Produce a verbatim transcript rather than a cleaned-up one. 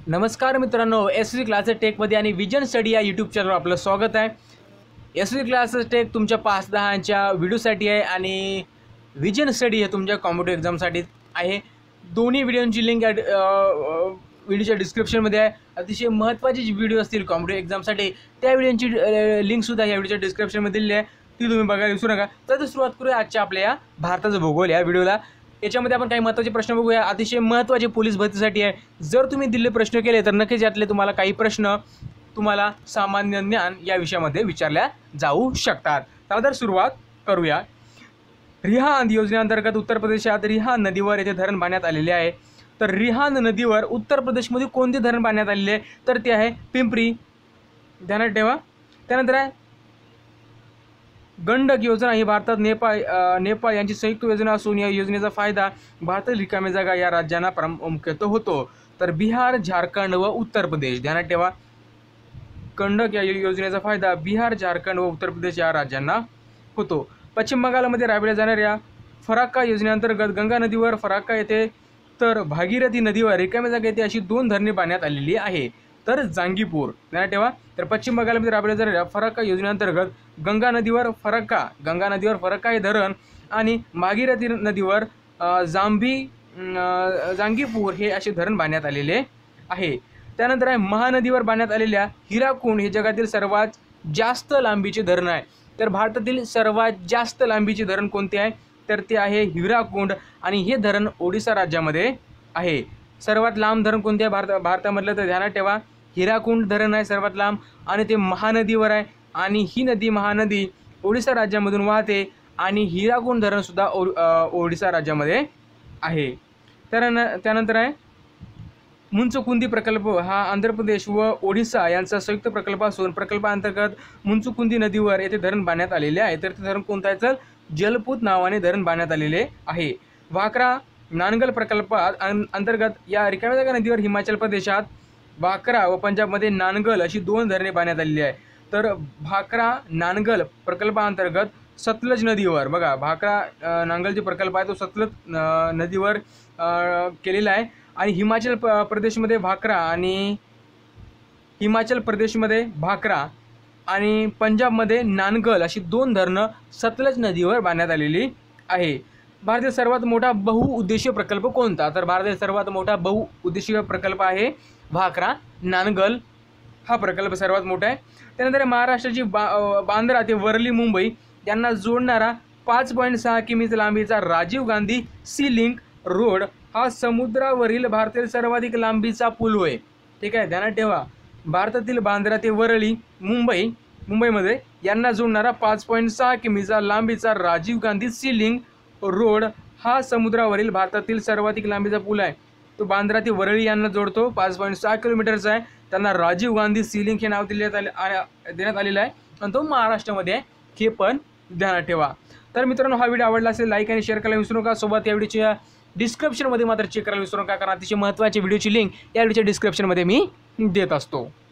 नमस्कार मित्रांनो, S V classes टेकमध्ये आणि विजन स्टडी या यूट्यूब चॅनलवर आपलं स्वागत आहे। एस व्ही क्लासेस टेक तुमच्या पाच दहाच्या व्हिडिओसाठी आहे आणि विजन स्टडी हे तुमच्या कॉम्पिटिटिव्ह एक्झामसाठी आहे। दोन्ही व्हिडिओची लिंक या व्हिडिओच्या डिस्क्रिप्शनमध्ये आहे। अतिशय महत्त्वाची जी व्हिडिओ असतील कॉम्पिटिटिव्ह एक्झामसाठी त्या व्हिडिओची लिंकसुद्धा या व्हिडिओच्या डिस्क्रिप्शनमध्ये दिलेली आहे, ती तुम्ही बघायला विसरू नका। तर सुरुवात करूया आजच्या आपल्या या भारताचा भूगोल या व्हिडिओला। याच्यामध्ये आपण काही महत्त्वाचे प्रश्न बघूया, अतिशय महत्त्वाचे पोलीस भरतीसाठी आहे। जर तुम्ही दिलेले प्रश्न केले तर नक्कीच यातले तुम्हाला काही प्रश्न तुम्हाला सामान्य ज्ञान या विषयामध्ये विचारल्या जाऊ शकतात। तर सुरुवात करूया। रिहांद योजनेअंतर्गत उत्तर प्रदेशात रिहांद नदीवर येथे धरण बांधण्यात आलेले आहे। तर रिहांद नदीवर उत्तर प्रदेशमध्ये कोणते धरण बांधण्यात आलेले आहे? तर ते आहे पिंपरी, ध्यानात ठेवा। त्यानंतर आहे गंडक योजना ही भारतात नेपाळ नेपाळ यांची संयुक्त योजना असून या योजनेचा फायदा भारतातील रिकाम्या जागा या राज्यांना प्रामुख्याने होतो। तर बिहार, झारखंड व उत्तर प्रदेश, ध्यानात ठेवा। गंडक या योजनेचा फायदा बिहार, झारखंड व उत्तर प्रदेश या राज्यांना होतो। पश्चिम बंगालमध्ये राबविल्या जाणाऱ्या फराक्का योजनेअंतर्गत गंगा नदीवर फराक्का येथे तर भागीरथी नदीवर रिकाम्या जागा येथे अशी दोन धरणे बांधण्यात आलेली आहे। तर जांगीपूर, ध्यानात ठेवा। तर पश्चिम बंगालमध्ये राबविल्या जाणाऱ्या फराक्का योजनेअंतर्गत गंगा नदीवर फराक्का गंगा नदीवर फराक्का हे धरण आणि भागीरथी नदीवर जांभी जांगीपूर हे असे धरण बांधण्यात आलेले आहे। त्यानंतर आहे महानदीवर बांधण्यात आलेल्या हिराकुंड हे जगातील सर्वात जास्त लांबीचे धरण आहे। तर भारतातील सर्वात जास्त लांबीचे धरण कोणते आहे? तर ते आहे हिराकुंड आणि हे धरण ओडिशा राज्यामध्ये आहे। सर्वात लांब धरण कोणते आहे भारत भारतामधलं? तर ध्यानात ठेवा, हिराकुंड धरण आहे सर्वात लांब आणि ते महानदीवर आहे आणि ही नदी महानदी ओडिशा राज्यामधून वाहते आणि हिराकुंड धरण सुद्धा ओ ओडिशा राज्यामध्ये आहे। तर त्यानंतर आहे मुंचकुंदी प्रकल्प हा आंध्र प्रदेश व ओडिशा यांचा संयुक्त प्रकल्प असून प्रकल्पाअंतर्गत मुंचकुंदी नदीवर येथे धरण बांधण्यात आलेले आहे। तर ते धरण कोणतं आहे? तर जलपूत नावाने धरण बांधण्यात आलेले आहे। वाकरा नानगल प्रकल्पात अंतर्गत या रिकाम्या जागा नदीवर हिमाचल प्रदेशात भाकरा व पंजाबमध्ये नानगल अशी दोन धरणे बांधण्यात आलेली आहे। तर भाकरा नानगल प्रकल्पाअंतर्गत सतलज नदीवर, बघा भाकरा नांगल जे प्रकल्प आहे तो सतलज नदीवर केलेला आहे आणि हिमाचल प्रदेशमध्ये भाकरा आणि हिमाचल प्रदेशमध्ये भाकरा आणि पंजाबमध्ये नानगल अशी दोन धरणं सतलज नदीवर बांधण्यात आलेली आहे। भारतातील सर्वात मोठा बहुउद्देशीय प्रकल्प कोणता? तर भारतातील सर्वात मोठा बहुउद्देशीय प्रकल्प आहे भाकरा नानगल हा प्रकल्प सर्वात मोठा आहे। त्यानंतर महाराष्ट्राची बा बांद्रा ते वरळी मुंबई यांना जोडणारा पाच पॉईंट सहा किमीचा लांबीचा Rajiv Gandhi sea link road हा समुद्रावरील भारतातील सर्वाधिक लांबीचा पूल होय। ठीक आहे, ध्यानात ठेवा। भारतातील बांद्रा ते वरळी मुंबई मुंबईमध्ये यांना जोडणारा पाच पॉईंट सहा किमीचा लांबीचा Rajiv Gandhi sea link road हा समुद्रावरील भारतातील सर्वाधिक लांबीचा पूल आहे। तो बांद्रा ते वरळी यांना जोडतो, पाच पॉईंट सहा किलोमीटरचा आहे। त्यांना राजीव गांधी सी लिंक हे नाव देण्यात आले देण्यात आलेलं आहे आणि तो महाराष्ट्रामध्ये आहे, हे पण ध्यानात ठेवा। तर मित्रांनो, हा व्हिडिओ आवडला असेल लाईक आणि शेअर करायला विसरू नका। सोबत या व्हिडिओच्या डिस्क्रिप्शनमध्ये मात्र चेक करायला विसरू नका, कारण अतिशय महत्त्वाची व्हिडिओची लिंक या व्हिडिओच्या डिस्क्रिप्शनमध्ये मी देत असतो।